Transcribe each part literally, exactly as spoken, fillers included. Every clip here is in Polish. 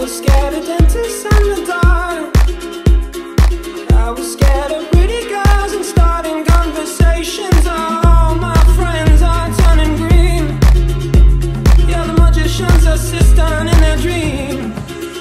was scared of dentists and the dark. I was scared of pretty girls and starting conversations. All my friends are turning green. Yeah, the magician's assistant in their dream.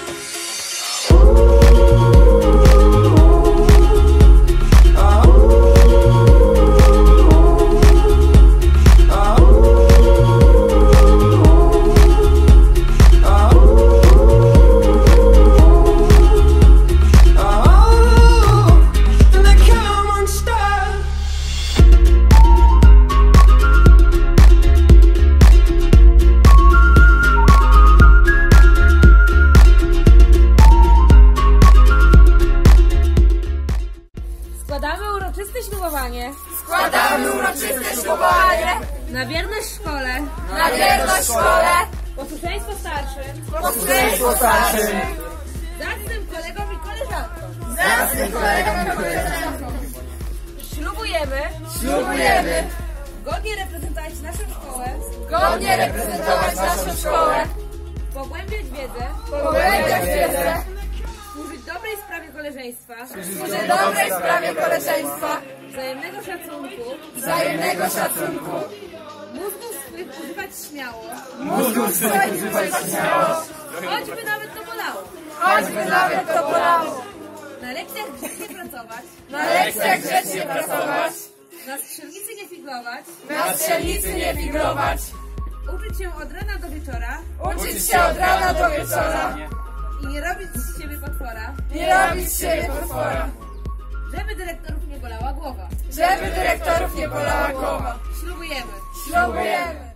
Składamy uroczyste ślubowanie. Składamy uroczyste ślubowanie. Na wierność szkole. Na wierność szkole. Posłuszeństwo starszym. Posłuszeństwo starszym. Zacnym kolegom i koleżankom. Zacnym kolegom i koleżankom. Ślubujemy. Ślubujemy. Godnie reprezentować naszą szkołę. Godnie reprezentować naszą szkołę. Pogłębiać wiedzę. Pogłębiać wiedzę. Służyć dobrej sprawie koleżeństwa. Służyć dobrej sprawie koleżeństwa. Wzajemnego szacunku. Wzajemnego szacunku. Mózgów swych używać śmiało. Mózgów swych używać śmiało. Choćby nawet to bolało. Choćby nawet to bolało. Na lekcjach grzecznie pracować. Na lekcjach grzecznie pracować. Na strzelnicy nie figlować. Na strzelnicy nie figlować. Uczyć się od rana do wieczora. Uczyć się od rana do wieczora. I nie robić z siebie potwora. Nie robić z siebie potwora. Żeby dyrektorów nie bolała głowa. Żeby dyrektorów nie bolała głowa. Ślubujemy. Ślubujemy.